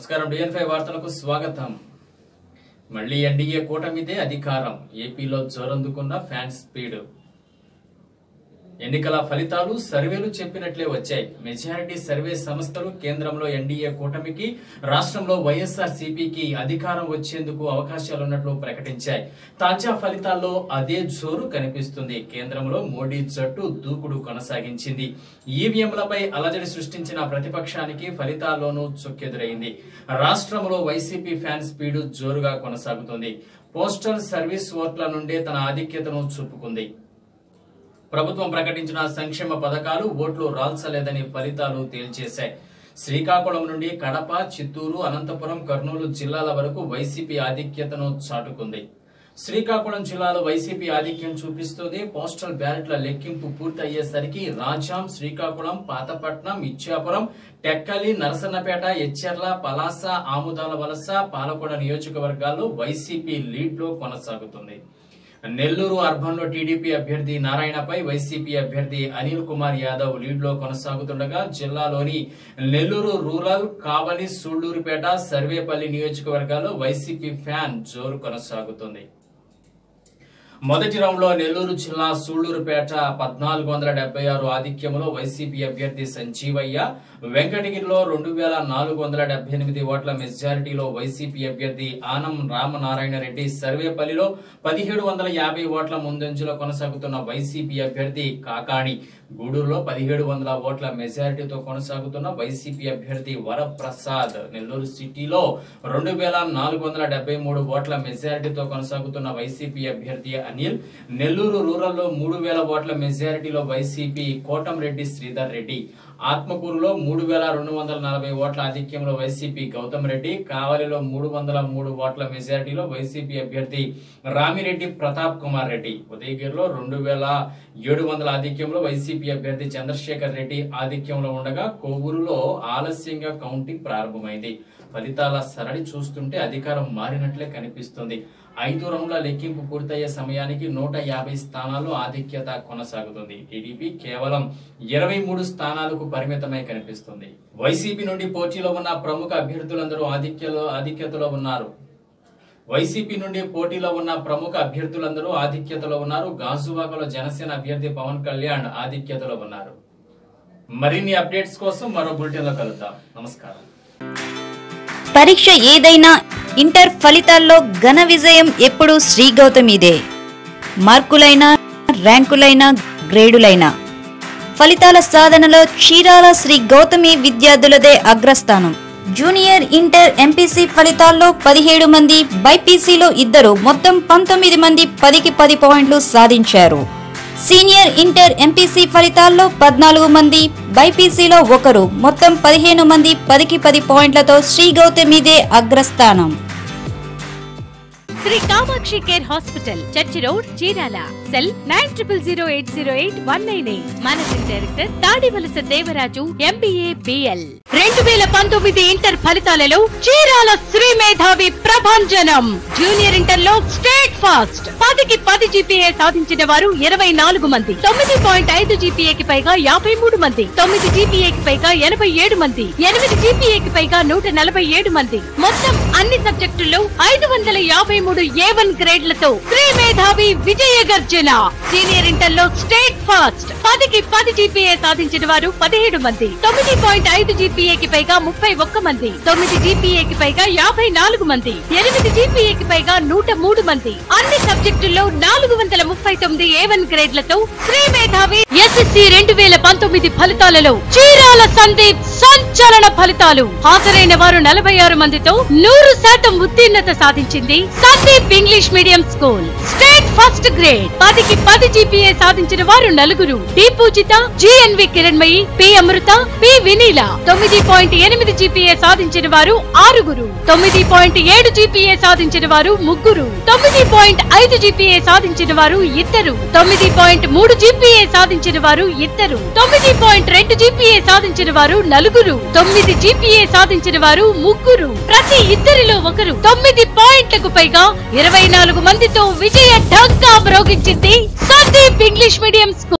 నమస్కారం DN5 వార్తలకు స్వాగతం. మళ్ళీ ఎన్డీఏ కూటమిదే అధికారం. ఏపీలో జోరందుకున్న ఫ్యాన్ స్పీడ్. ఎన్నికల ఫలితాలు సర్వేలు చెప్పినట్లే వచ్చాయి. మెజారిటీ సర్వే సంస్థలు కేంద్రంలో ఎన్డీఏ కూటమికి, రాష్ట్రంలో వైఎస్ఆర్సీపీకి అధికారం వచ్చేందుకు అవకాశాలున్నట్లు ప్రకటించాయి. తాజా ఫలితాల్లో అదే జోరు కనిపిస్తుంది. కేంద్రంలో మోడీ జట్టు దూకుడు కొనసాగించింది. ఈవీఎంలపై అలజడి సృష్టించిన ప్రతిపక్షానికి ఫలితాల్లోనూ చుక్కెదురైంది. రాష్ట్రంలో వైసీపీ ఫ్యాన్ స్పీడ్ జోరుగా కొనసాగుతుంది. పోస్టల్ సర్వీస్ ఓట్ల నుండే తన ఆధిక్యతను చూపుకుంది. ప్రభుత్వం ప్రకటించిన సంక్షేమ పథకాలు ఓట్లు రాల్చలేదని ఫలితాలు తేల్చేశాయి. శ్రీకాకుళం నుండి కడప, చిత్తూరు, అనంతపురం, కర్నూలు జిల్లాల వరకు వైసీపీ ఆధిక్యతను చాటుకుంది. శ్రీకాకుళం జిల్లాలో వైసీపీ ఆధిక్యం చూపిస్తుంది. పోస్టల్ బ్యాలెట్ల లెక్కింపు పూర్తయ్యేసరికి రాజాం, శ్రీకాకుళం, పాతపట్నం, ఇచ్చాపురం, టెక్కలి, నరసన్నపేట, ఎచ్చెర్ల, పలాస, ఆముదాల వలస, పాలకొండ నియోజకవర్గాల్లో వైసీపీ లీడ్ లో కొనసాగుతుంది. నెల్లూరు అర్బన్ లో టీడీపీ అభ్యర్థి నారాయణపై వైసీపీ అభ్యర్థి అనిల్ కుమార్ యాదవ్ లీడ్ లో కొనసాగుతుండగా, జిల్లాలోని నెల్లూరు రూరల్, కావలి, సూళ్లూరుపేట, సర్వేపల్లి నియోజకవర్గాల్లో వైసీపీ ఫ్యాన్ జోరు కొనసాగుతుంది. మొదటి రౌండ్ లో నెల్లూరు జిల్లా సూళ్లూరుపేట 1476 ఆధిక్యంలో వైసీపీ అభ్యర్థి సంజీవయ్య, వెంకటగిరిలో 2478 ఓట్ల మెజారిటీలో వైసీపీ అభ్యర్థి ఆనం రామనారాయణ రెడ్డి, సర్వేపల్లిలో 1750 ఓట్ల ముందంజలో కొనసాగుతున్న వైసీపీ అభ్యర్థి కాకాణి, గూడూరులో 1700 ఓట్ల మెజారిటీతో కొనసాగుతున్న వైసీపీ అభ్యర్థి వరప్రసాద్, నెల్లూరు సిటీలో 2473 ఓట్ల మెజారిటీతో కొనసాగుతున్న వైసీపీ అభ్యర్థి అనిల్, నెల్లూరు రూరల్ లో 3000 ఓట్ల మెజారిటీలో వైసీపీ కోటంరెడ్డి శ్రీధర్ రెడ్డి, ఆత్మకూరులో 3240 ఓట్ల ఆధిక్యంలో వైసీపీ గౌతమ్ రెడ్డి, కావలిలో 303 ఓట్ల మెజారిటీలో వైసీపీ అభ్యర్థి రామిరెడ్డి ప్రతాప్ కుమార్ రెడ్డి, ఉదయగిరిలో 2700 ఆధిక్యంలో వైసీపీ అభ్యర్థి చంద్రశేఖర్ రెడ్డి ఆధిక్యంలో ఉండగా, కొవ్వూరులో ఆలస్యంగా కౌంటింగ్ ప్రారంభమైంది. ఫలితాల సరళి చూస్తుంటే అధికారం మారినట్లే కనిపిస్తుంది. 5 రౌండ్ల లెక్కింపు పూర్తయ్యే సమయానికి 150 స్థానాల్లో ఆధిక్యత కొనసాగుతుంది. టీడీపీ కేవలం 23 స్థానాలకు పరిమితమై కనిపిస్తుంది. వైసీపీ నుండి పోటీలో ఉన్న ప్రముఖ అభ్యర్థులందరూ ఆధిక్యతలో ఉన్నారు. గాజువాకలో జనసేన అభ్యర్థి పవన్ కళ్యాణ్ ఆధిక్యతలో ఉన్నారు. మరిన్ని అప్డేట్స్ కోసం మరో బులెటిన్ లో కలుద్దాం. నమస్కారం. పరీక్ష ఏదైనా ఇంటర్ ఫలితాల్లో ఘన విజయం ఎప్పుడూ శ్రీ గౌతమిదే. మార్కులైనా, ర్యాంకులైనా, గ్రేడులైనా ఫలితాల సాధనలో చీరాల శ్రీ గౌతమి విద్యార్థులదే అగ్రస్థానం. జూనియర్ ఇంటర్ ఎంపీసీ ఫలితాల్లో 17 మంది, బైపీసీలో 2, మొత్తం 19 మంది 10కి 10 పాయింట్లు సాధించారు. సీనియర్ ఇంటర్ ఎంపీసీ ఫలితాల్లో 14 మంది, బైపీసీలో 1, మొత్తం 15 మంది 10కి 10 పాయింట్లతో శ్రీ గౌతమిదే అగ్రస్థానం. Sri Kamakshi care hospital, church road, Chirala. Cell 9008088198. Managing director Tadivalasa Devaraju, MBA, BL. 2019 inter ఫలితాలలో చీరాల శ్రీ మేధావి ప్రభంజనం. జూనియర్ ఇంటర్ లో స్టేట్ ఫాస్ట్ 10కి 10 జీపీఏ సాధించిన వారు 24 మంది, 9.5 జీపీఏకి పైగా 53 మంది, 9 జీపీఏకి పైగా 87 మంది, 8 జీపీఏకి పైగా 147 మంది, మొత్తం అన్ని సబ్జెక్టుల్లో 553 A1 గ్రేడ్లతో శ్రీ మేధావి విజయ గర్జన. సీనియర్ ఇంటర్ లో స్టేట్ ఫాస్ట్ 10కి 10 జీపీఏ సాధించిన వారు 17 మంది, 9.5 జీపీఏకి పైగా 31 మంది, 9 జీపీఏకి పైగా 54 మంది, 8 జీపీఏకి పైగా 103 మంది, అన్ని సబ్జెక్టుల్లో 439 A1 గ్రేడ్లతో శ్రీ మేధావి. SSC 2019 ఫలితాలలో చీరాల సందీప్ సంచలన ఫలితాలు. హాజరైన వారు 46 మందితో 100% ఉత్తీర్ణత సాధించింది Sandeep English medium school. State first grade 10కి 10 జీపీఏ సాధించిన వారు 4, D Poojitha, GNV Kiranmayi, P Amrutha, P Vineela. 9.8 GPA సాధించిన వారు 6, 9.7 జీపీఏ సాధించిన వారు 3, 9.5 జీపీఏ సాధించిన వారు 2, 9.3 జీపీఏ సాధించిన వారు 2, 9.2 జీపీఏ సాధించిన వారు 4, 9 జీపీఏ సాధించిన వారు 3. ప్రతి ఇద్దరిలో ఒకరు 9 పాయింట్లకు పైగా 24 మందితో విజయ ఢంకా మ్రోగించింది సందీప్ ఇంగ్లీష్ మీడియం స్కూల్.